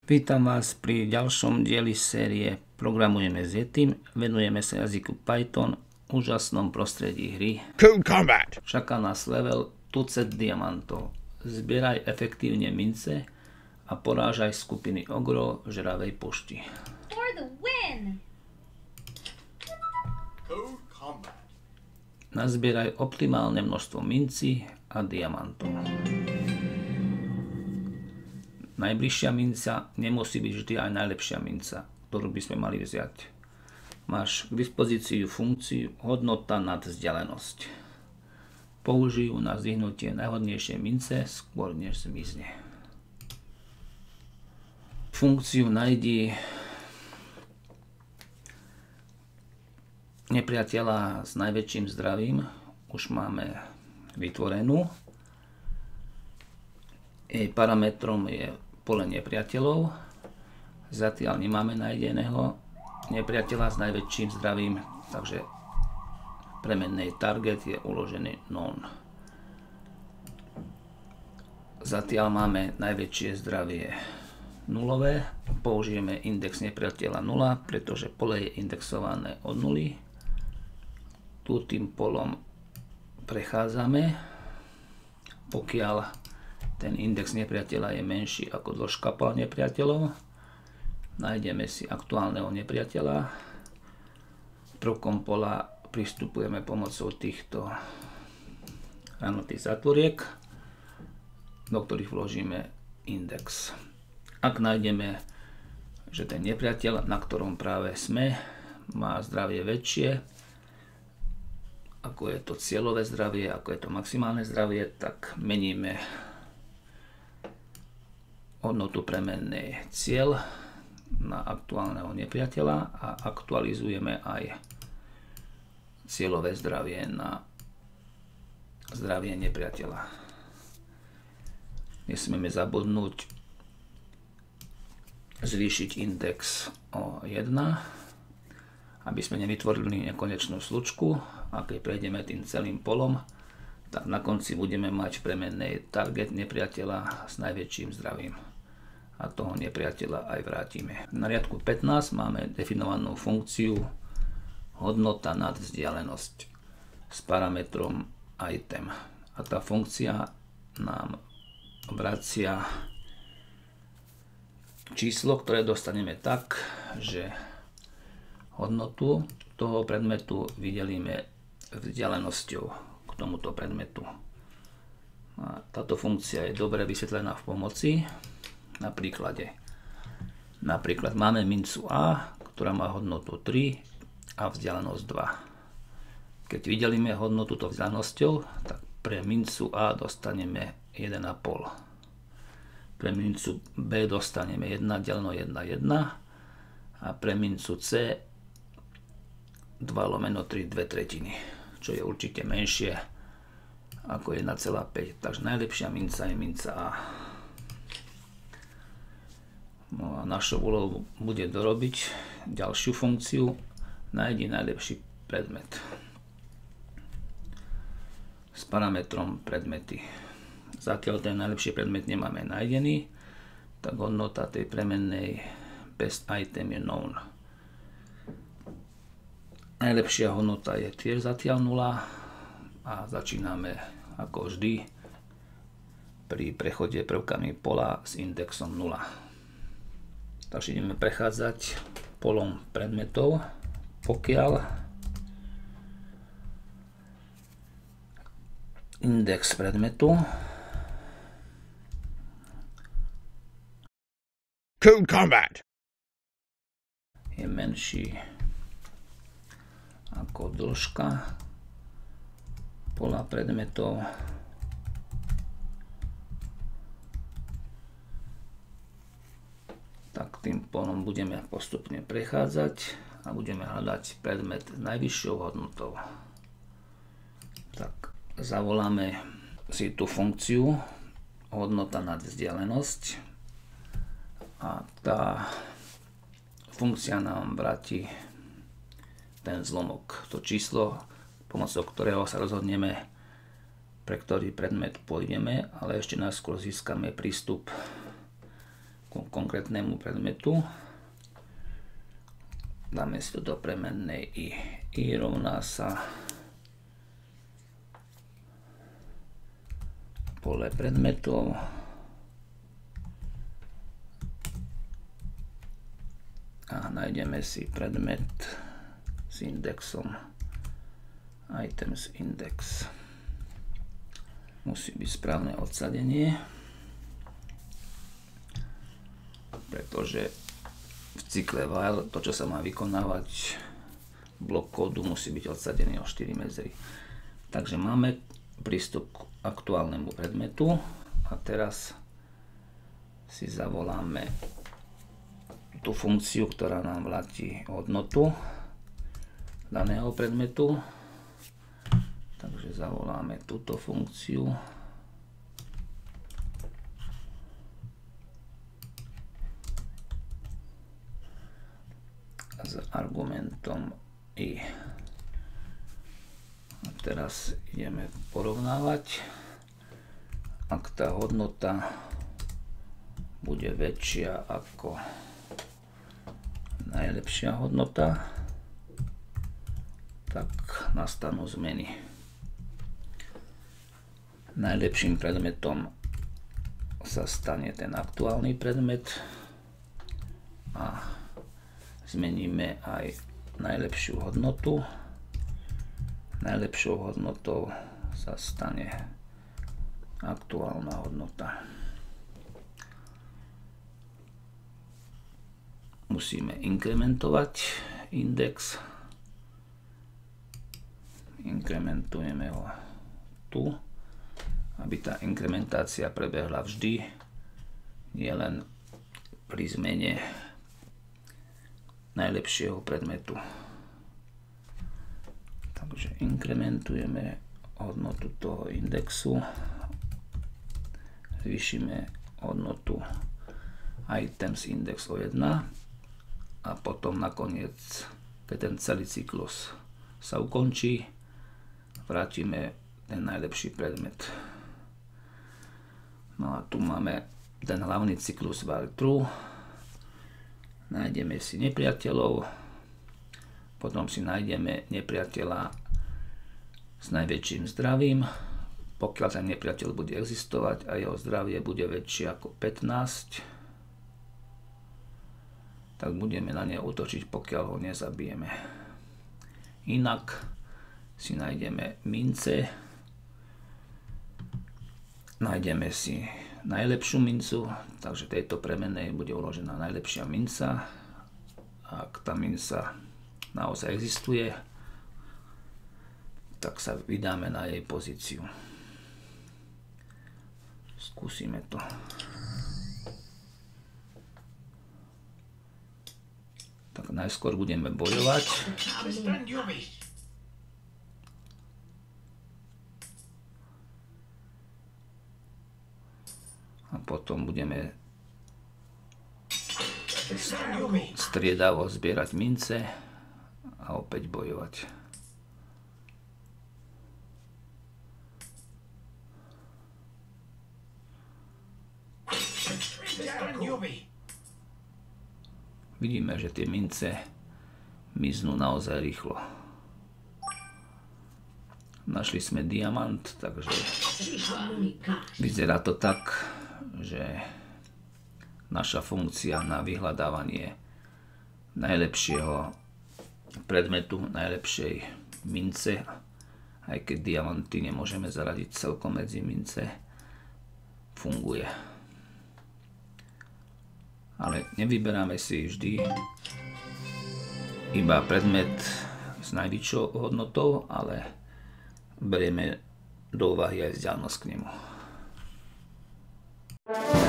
Vítam vás pri ďalšom dieli série Programujeme s Yetim. Venujeme sa jazyku Python, úžasnom prostredí hry. Code Combat. Čaká nás level tucet diamantov. Zbieraj efektívne mince a porážaj skupiny ogrov v žravej pušti. For the win! Code Combat. Nazbieraj optimálne množstvo minci a diamantov. Najbližšia minca nemusí byť vždy aj najlepšia minca, ktorú by sme mali vziať. Máš k dispozícii funkciu hodnota nad vzdialenosť. Použij ju na zdvihnutie najhodnejšej mince skôr než zmizne. Funkciu nájdi nepriateľa s najväčším zdravím. Už máme vytvorenú. Jej parametrom je pole nepriateľov. Zatiaľ nemáme nájdeného nepriateľa s najväčším zdravím, takže premennej target je uložený non. Zatiaľ máme najväčšie zdravie nulové. Použijeme index nepriateľa 0, pretože pole je indexované od 0. Tu tým polom prechádzame, pokiaľ ten index nepriateľa je menší ako dĺžka pola nepriateľov. Nájdeme si aktuálneho nepriateľa. Prvkom pola pristupujeme pomocou týchto ranutých zatvoriek, do ktorých vložíme index. Ak nájdeme, že ten nepriateľ, na ktorom práve sme, má zdravie väčšie, ako je to cieľové zdravie, ako je to maximálne zdravie, tak meníme hodnotu premennej cieľ na aktuálneho nepriateľa a aktualizujeme aj cieľové zdravie na zdravie nepriateľa. Nesmieme zabudnúť zvýšiť index o 1, aby sme nevytvorili nekonečnú slučku, a keď prejdeme tým celým polom, tak na konci budeme mať v premennej target nepriateľa s najväčším zdravím. A toho nepriateľa aj vrátime. Na riadku 15 máme definovanú funkciu hodnota nad vzdialenosť s parametrom item. A tá funkcia nám vracia číslo, ktoré dostaneme tak, že hodnotu toho predmetu vydelíme vzdialenosťou k tomuto predmetu. A táto funkcia je dobre vysvetlená v pomoci. Napríklad máme mincu A, ktorá má hodnotu 3 a vzdialenosť 2. Keď vydelíme hodnotu to vzdialenosťou, tak pre mincu A dostaneme 1,5. Pre mincu B dostaneme 1 deleno 1, 1 a pre mincu C 2 lomeno 3, 2/3, čo je určite menšie ako 1,5. Takže najlepšia minca je minca A. No a našou úlohou bude dorobiť ďalšiu funkciu. Nájdi najlepší predmet s parametrom predmety. Zatiaľ ten najlepší predmet nemáme nájdený, tak hodnota tej premennej best item je known. Najlepšia hodnota je tiež zatiaľ 0 a začíname ako vždy pri prechode prvkami pola s indexom 0. Takže ideme prechádzať polom predmetov, pokiaľ index predmetu Code Combat. je menší ako dĺžka pola predmetov, tak tým polom budeme postupne prechádzať a budeme hľadať predmet s najvyššou hodnotou. Tak zavoláme si tú funkciu hodnota nad vzdialenosť a tá funkcia nám vráti ten zlomok, to číslo, pomocou ktorého sa rozhodneme, pre ktorý predmet pôjdeme, ale ešte najskôr získame prístup k konkrétnemu predmetu. Dáme si to do premennej i. I rovná sa pole predmetov a nájdeme si predmet s indexom items index. Musí byť správne odsadenie, pretože v cykle while to, čo sa má vykonávať, blok kódu musí byť odsadený o 4 medzery. Takže máme prístup k aktuálnemu predmetu a teraz si zavoláme tú funkciu, ktorá nám vráti hodnotu daného predmetu. Takže zavoláme túto funkciu. S argumentom i. A teraz ideme porovnávať. Ak tá hodnota bude väčšia ako najlepšia hodnota, tak nastanú zmeny. Najlepším predmetom sa stane ten aktuálny predmet a zmeníme aj najlepšiu hodnotu. Najlepšou hodnotou sa stane aktuálna hodnota. Musíme inkrementovať index. Inkrementujeme ho tu, aby tá inkrementácia prebehla vždy, nielen pri zmene najlepšieho predmetu. Takže inkrementujeme hodnotu toho indexu, zvýšime hodnotu items index o 1 a potom nakoniec, keď ten celý cyklus sa ukončí, vrátime ten najlepší predmet. No a tu máme ten hlavný cyklus while true. Nájdeme si nepriateľov, potom si nájdeme nepriateľa s najväčším zdravím. Pokiaľ ten nepriateľ bude existovať a jeho zdravie bude väčšie ako 15, tak budeme na ne útočiť, pokiaľ ho nezabijeme. Inak si nájdeme mince, nájdeme si najlepšiu mincu, takže tejto premennej bude uložená najlepšia minca. Ak tá minca naozaj existuje, tak sa vydáme na jej pozíciu. Skúsime to. Tak najskôr budeme bojovať. A potom budeme striedavo zbierať mince a opäť bojovať. Vidíme, že tie mince miznú naozaj rýchlo. Našli sme diamant, takže vyzerá to tak, že naša funkcia na vyhľadávanie najlepšieho predmetu, najlepšej mince, aj keď diamanty nemôžeme zaradiť celkom medzi mince, funguje. Ale nevyberáme si vždy iba predmet s najvyššou hodnotou, ale berieme do úvahy aj vzdialenosť k nemu.